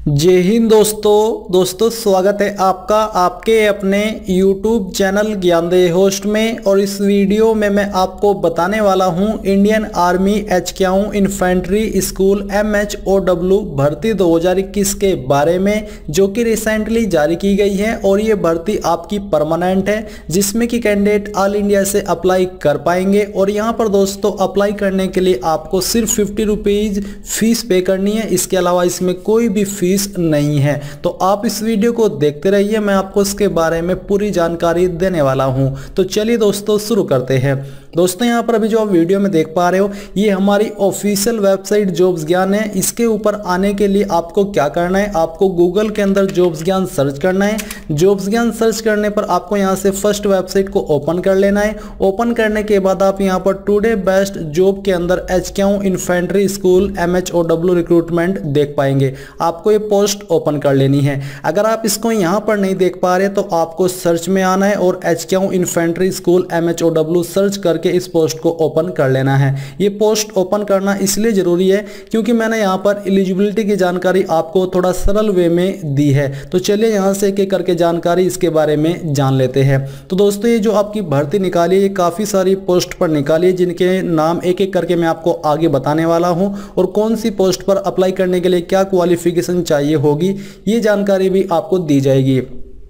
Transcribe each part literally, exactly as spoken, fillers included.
जय हिंद दोस्तों दोस्तों स्वागत है आपका आपके अपने YouTube चैनल ज्ञानदेह होस्ट में। और इस वीडियो में मैं आपको बताने वाला हूं Indian army HQ infantry school M H O W भर्ती दो हज़ार इक्कीस के बारे में, जो कि रिसेंटली जारी की गई है। और ये भर्ती आपकी परमानेंट है, जिसमें कि कैंडिडेट ऑल इंडिया से अप्लाई कर पाएंगे। और यहाँ पर दोस्तों अप्लाई करने के लिए आपको सिर्फ फिफ्टी रुपीज़ फीस पे करनी है, इसके अलावा इसमें कोई भी फीस नहीं है। तो आप इस वीडियो को देखते रहिए, मैं आपको इसके बारे में पूरी जानकारी देने वाला हूं। तो चलिए दोस्तों शुरू करते हैं। दोस्तों यहाँ पर अभी जो आप वीडियो में देख पा रहे हो, ये हमारी ऑफिशियल वेबसाइट जॉब्स ज्ञान है। इसके ऊपर आने के लिए आपको क्या करना है, आपको गूगल के अंदर जॉब्स ज्ञान सर्च करना है। जॉब्स ज्ञान सर्च करने पर आपको यहाँ से फर्स्ट वेबसाइट को ओपन कर लेना है। ओपन करने के बाद आप यहाँ पर टुडे बेस्ट जॉब के अंदर HQ infantry school M H O W recruitment देख पाएंगे। आपको ये पोस्ट ओपन कर लेनी है। अगर आप इसको यहाँ पर नहीं देख पा रहे तो आपको सर्च में आना है और HQ infantry school M H O W search कर के इस पोस्ट को ओपन कर लेना है। ये पोस्ट ओपन करना इसलिए जरूरी है क्योंकि मैंने यहाँ पर एलिजिबिलिटी की जानकारी आपको थोड़ा सरल वे में दी है। तो चलिए यहाँ से एक एक करके जानकारी इसके बारे में जान लेते हैं। तो दोस्तों ये जो आपकी भर्ती निकाली है, ये काफ़ी सारी पोस्ट पर निकाली है, जिनके नाम एक एक करके मैं आपको आगे बताने वाला हूँ। और कौन सी पोस्ट पर अप्लाई करने के लिए क्या क्वालिफिकेशन चाहिए होगी, ये जानकारी भी आपको दी जाएगी।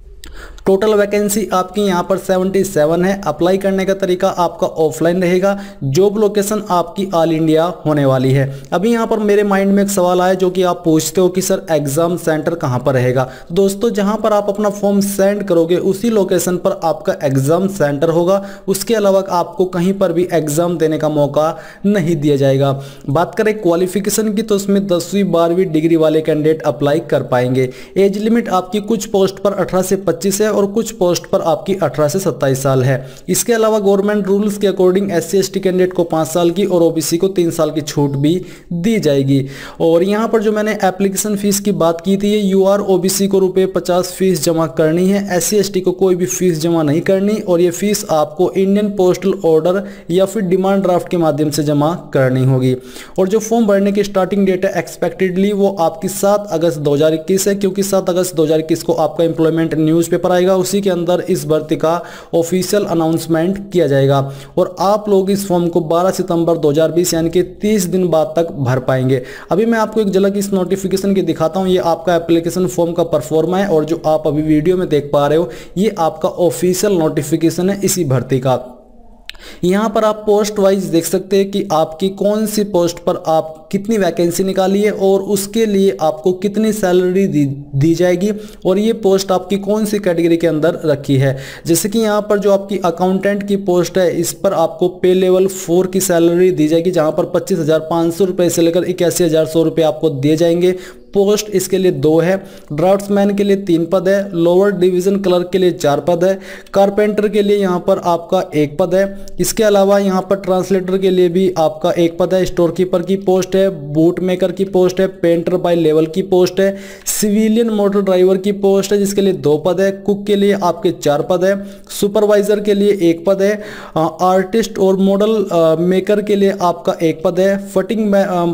टोटल वैकेंसी आपकी यहाँ पर सतहत्तर है। अप्लाई करने का तरीका आपका ऑफलाइन रहेगा। जॉब लोकेशन आपकी ऑल इंडिया होने वाली है। अभी यहाँ पर मेरे माइंड में एक सवाल आया जो कि आप पूछते हो कि सर एग्जाम सेंटर कहाँ पर रहेगा। दोस्तों जहाँ पर आप अपना फॉर्म सेंड करोगे उसी लोकेशन पर आपका एग्जाम सेंटर होगा। उसके अलावा आपको कहीं पर भी एग्जाम देने का मौका नहीं दिया जाएगा। बात करें क्वालिफिकेशन की, तो उसमें दसवीं बारहवीं डिग्री वाले कैंडिडेट अप्लाई कर पाएंगे। एज लिमिट आपकी कुछ पोस्ट पर अठारह से पच्चीस है और कुछ पोस्ट पर आपकी अठारह से सत्ताईस साल है। इसके अलावा गवर्नमेंट रूल्स के according S C S T candidate को पाँच साल की और ओबीसी को तीन साल की छूट भी दी जाएगी। और यहाँ पर जो मैंने एप्लीकेशन फीस की बात की थी, यू आर ओबीसी को रुपये पचास फीस जमा करनी है, एस सी एस टी को कोई भी फीस जमा नहीं करनी। और ये फीस आपको इंडियन पोस्टल ऑर्डर या फिर डिमांड ड्राफ्ट के माध्यम से जमा करनी होगी। और जो फॉर्म भरने की स्टार्टिंग डेट है एक्सपेक्टेडली वो आपकी सात अगस्त दो हज़ार इक्कीस है, क्योंकि सात अगस्त दो हज़ार इक्कीस को आपका एम्प्लॉयमेंट न्यूज़पेपर आएगा, उसी के अंदर इस भर्ती का ऑफिशियल अनाउंसमेंट किया जाएगा। और आप लोग इस फॉर्म को बारह सितंबर दो हज़ार बीस यानी कि तीस दिन बाद तक भर पाएंगे। अभी मैं आपको एक झलक इस नोटिफिकेशन की दिखाता हूं। ये आपका एप्लीकेशन फॉर्म का परफॉर्मा है और जो आप अभी वीडियो में देख पा रहे हो ये आपका ऑफिशियल नोटिफिकेशन है इसी भर्ती का। यहाँ पर आप पोस्ट वाइज देख सकते हैं कि आपकी कौन सी पोस्ट पर आप कितनी वैकेंसी निकाली है और उसके लिए आपको कितनी सैलरी दी, दी जाएगी और ये पोस्ट आपकी कौन सी कैटेगरी के अंदर रखी है। जैसे कि यहाँ पर जो आपकी अकाउंटेंट की पोस्ट है, इस पर आपको पे लेवल फोर की सैलरी दी जाएगी, जहाँ पर पच्चीस हज़ार पाँच सौ रुपये से लेकर इक्यासी हज़ार सौ रुपये आपको दिए जाएंगे। पोस्ट इसके लिए दो है। ड्राफ्ट्समैन के लिए तीन पद है। लोअर डिवीजन क्लर्क के लिए चार पद है। कारपेंटर के लिए यहाँ पर आपका एक पद है। इसके अलावा यहाँ पर ट्रांसलेटर के लिए भी आपका एक पद है। स्टोर कीपर की पोस्ट है। बूट मेकर की पोस्ट है। पेंटर बाय लेवल की पोस्ट है। सिविलियन मोटर ड्राइवर की पोस्ट है जिसके लिए दो पद है। कुक के लिए आपके चार पद है। सुपरवाइजर के लिए एक पद है। आर्टिस्ट और मॉडल मेकर के लिए आपका एक पद है। फटिंग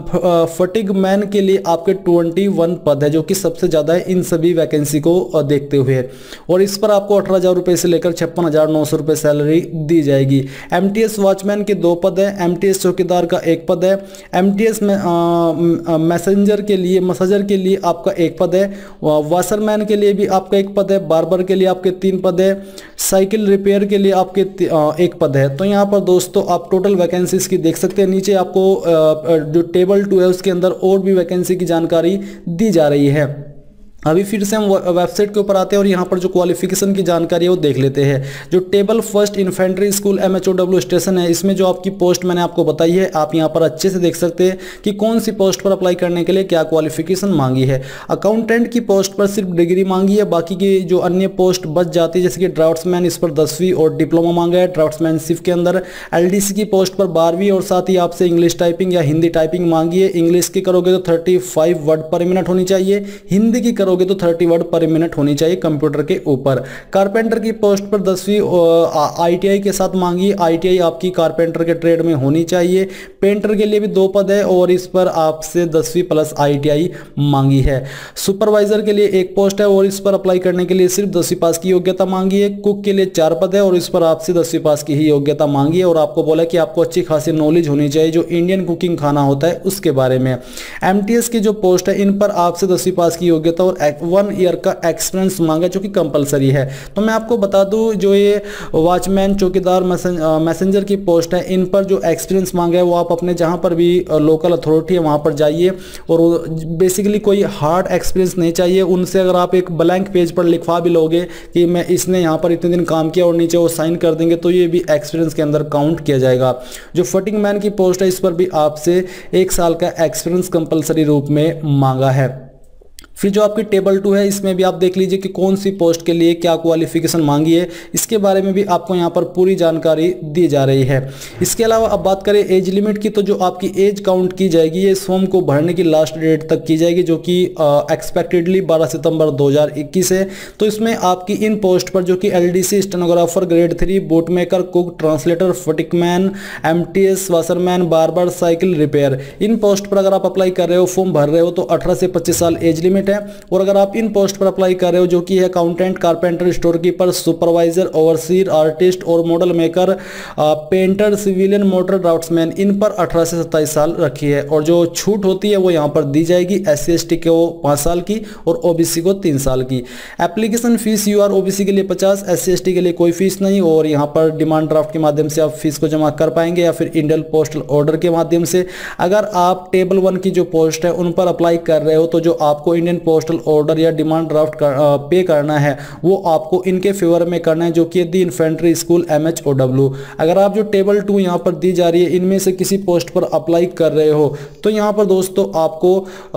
फटिंग मैन के लिए आपके ट्वेंटी वन पद है, जो कि सबसे ज्यादा है इन सभी वैकेंसी को देखते हुए। और इस पर आपको अठारह हजार रुपए से लेकर छप्पन हजार नौ सौ रुपए सैलरी दी जाएगी। एमटीएस वॉचमैन के दो पद है। एमटीएस चौकीदार का एक पद है। एमटीएस में मैसेंजर के लिए मैसेंजर के लिए आपका एक पद है। वाशरमैन के लिए भी आपका एक पद है। बार्बर के लिए आपके तीन पद है। साइकिल रिपेयर के लिए आपके एक पद है। तो यहाँ पर दोस्तों आप टोटल वैकेंसीज की देख सकते हैं। नीचे आपको जो टेबल टू है उसके अंदर और भी वैकेंसी की जानकारी दी जा रही है। अभी फिर से हम वेबसाइट के ऊपर आते हैं और यहाँ पर जो क्वालिफिकेशन की जानकारी है वो देख लेते हैं। जो table first infantry school M H O W station है, इसमें जो आपकी पोस्ट मैंने आपको बताई है, आप यहाँ पर अच्छे से देख सकते हैं कि कौन सी पोस्ट पर अप्लाई करने के लिए क्या क्वालिफिकेशन मांगी है। अकाउंटेंट की पोस्ट पर सिर्फ डिग्री मांगी है, बाकी की जो अन्य पोस्ट बच जाती है, जैसे कि ड्राफ्ट्समैन, इस पर दसवीं और डिप्लोमा मांगा है ड्राफ्ट्समैनशिप के अंदर। एल डी सी की पोस्ट पर बारहवीं और साथ ही आपसे इंग्लिश टाइपिंग या हिंदी टाइपिंग मांगी है। इंग्लिश की करोगे तो थर्टी फाइव वर्ड पर मिनट होनी चाहिए। हिंदी की करोगे लोगे तो थर्टी वर्ड पर मिनट होनी चाहिए कंप्यूटर के ऊपर। कारपेंटर की पोस्ट पर दसवीं आईटीआई के साथ मांगी, आईटीआई आपकी कारपेंटर के ट्रेड में होनी चाहिए। पेंटर के लिए भी दो पद है और इस पर आपसे दसवीं प्लस आईटीआई मांगी है। सुपरवाइजर के लिए एक पोस्ट है और इस पर अप्लाई करने के लिए सिर्फ दसवीं पास की योग्यता मांगी है। कुक के लिए चार पद है और इस पर आपसे दसवीं पास की ही योग्यता मांगी है और आपको बोला कि आपको अच्छी खासी नॉलेज होनी चाहिए जो इंडियन कुकिंग खाना होता है उसके बारे में। एमटीएस की जो पोस्ट है इन पर आपसे दसवीं पास की योग्यता और वन ईयर का एक्सपीरियंस मांगा जो कि कंपलसरी है। तो मैं आपको बता दूं जो ये वॉचमैन, चौकीदार, मैसेंजर की पोस्ट है इन पर जो एक्सपीरियंस मांगा है वो आप अपने जहां पर भी लोकल अथॉरिटी है वहां पर जाइए और बेसिकली कोई हार्ड एक्सपीरियंस नहीं चाहिए उनसे। अगर आप एक ब्लैंक पेज पर लिखवा भी लोगे कि मैं इसने यहाँ पर इतने दिन काम किया और नीचे वो साइन कर देंगे तो ये भी एक्सपीरियंस के अंदर काउंट किया जाएगा। जो फटिंग मैन की पोस्ट है इस पर भी आपसे एक साल का एक्सपीरियंस कंपलसरी रूप में मांगा है। फिर जो आपकी टेबल टू है इसमें भी आप देख लीजिए कि कौन सी पोस्ट के लिए क्या क्वालिफिकेशन मांगी है, इसके बारे में भी आपको यहाँ पर पूरी जानकारी दी जा रही है। इसके अलावा अब बात करें एज लिमिट की, तो जो आपकी एज काउंट की जाएगी ये इस फॉर्म को भरने की लास्ट डेट तक की जाएगी जो कि एक्सपेक्टेडली बारह सितंबर दो हज़ार इक्कीस है। तो इसमें आपकी इन पोस्ट पर जो कि LDC, stenographer, grade three, boot maker, cook, translator, fatigueman, MTS, washerman, barber, cycle repair, इन पोस्ट पर अगर आप अप्लाई कर रहे हो, फॉर्म भर रहे हो तो अठारह से पच्चीस साल एज लिमिट है। और अगर आप इन पोस्ट पर अप्लाई कर रहे हो जो कि है accountant, carpenter, store keeper, supervisor, overseer, artist और model maker, painter, civilian, motor draftsman, इन पर अठारह से सत्ताईस साल रखी है। और जो छूट होती है वो यहाँ पर दी जाएगी एस सी एस टी को पाँच साल की और ओबीसी को तीन साल की। Application fees U R OBC के लिए पचास, एस सी एस टी के लिए कोई फीस नहीं और यहाँ पर डिमांड ड्राफ्ट के माध्यम से आप फीस को जमा कर पाएंगे या फिर इंडियन पोस्टल ऑर्डर के माध्यम से। अगर आप टेबल वन की जो पोस्ट है उन पर अप्लाई कर रहे हो तो जो आपको इंडियन पोस्टल ऑर्डर या डिमांड ड्राफ्ट कर, आ, पे करना है वो आपको इनके फेवर में करना है जो कि the infantry school M H O W. अगर आप जो टेबल टू यहाँ पर दी जा रही है इनमें से किसी पोस्ट पर अप्लाई कर रहे हो तो यहाँ पर दोस्तों आपको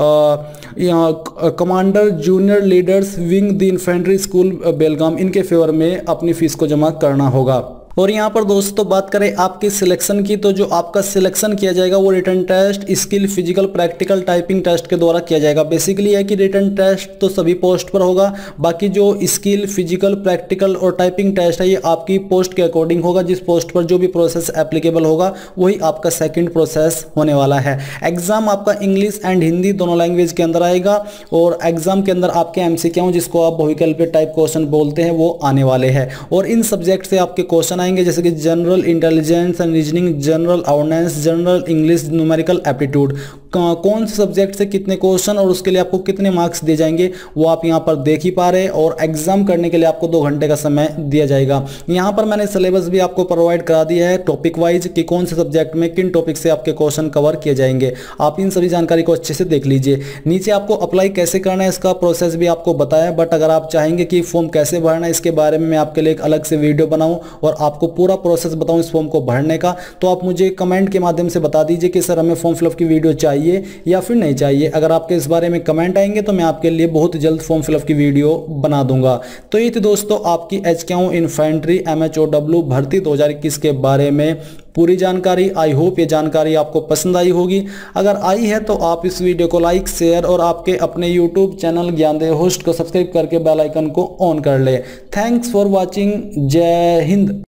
यहाँ commander, junior leaders wing the infantry school Belgaum, इनके फेवर में अपनी फीस को जमा करना होगा। और यहाँ पर दोस्तों बात करें आपके सिलेक्शन की, तो जो आपका सिलेक्शन किया जाएगा वो written test, skill, physical, practical, typing test के द्वारा किया जाएगा। बेसिकली है कि रिटन टेस्ट तो सभी पोस्ट पर होगा, बाकी जो स्किल, फिजिकल, प्रैक्टिकल और टाइपिंग टेस्ट है ये आपकी पोस्ट के अकॉर्डिंग होगा। जिस पोस्ट पर जो भी प्रोसेस एप्लीकेबल होगा वही आपका सेकेंड प्रोसेस होने वाला है। एग्जाम आपका इंग्लिश एंड हिंदी दोनों लैंग्वेज के अंदर आएगा और एग्जाम के अंदर आपके एमसीक्यू, जिसको आप बहुविकल्पीय टाइप क्वेश्चन बोलते हैं, वो आने वाले हैं। और इन सब्जेक्ट से आपके क्वेश्चन आएंगे जैसे कि general intelligence and reasoning, general awareness, general English, numerical aptitude. कौन से सब्जेक्ट से कितने क्वेश्चन और उसके लिए आपको कितने मार्क्स दिए जाएंगे वो आप यहां पर देख ही पा रहे हैं। और एग्जाम करने के लिए आपको दो घंटे का समय दिया जाएगा। यहां पर मैंने सिलेबस भी आपको प्रोवाइड करा दिया है टॉपिक वाइज कि कौन से सब्जेक्ट में किन टॉपिक से आपके क्वेश्चन कवर किए जाएंगे। आप इन सभी जानकारी को अच्छे से देख लीजिए। नीचे आपको अप्लाई कैसे करना है इसका प्रोसेस भी आपको बताया, बट अगर आप चाहेंगे कि फॉर्म कैसे भरना है इसके बारे में मैं आपके लिए एक अलग से वीडियो बनाऊं और आपको पूरा प्रोसेस बताऊं इस फॉर्म को भरने का, तो आप मुझे कमेंट के माध्यम से बता दीजिए कि सर हमें फॉर्म फिलअप की वीडियो चाहिए या फिर नहीं चाहिए। अगर आपके इस बारे में कमेंट आएंगे तो मैं आपके लिए बहुत जल्द फॉर्म फिलअप की वीडियो बना दूंगा। तो ये थी दोस्तों आपकी HQ infantry M H O W भर्ती दो हज़ार इक्कीस के बारे में पूरी जानकारी। आई होप ये जानकारी आपको पसंद आई होगी। अगर आई है तो आप इस वीडियो को लाइक, शेयर और आपके अपने यूट्यूब चैनल ज्ञानदेव होस्ट को सब्सक्राइब करके बेल आइकन को ऑन कर ले। Thanks for watching. जय हिंद।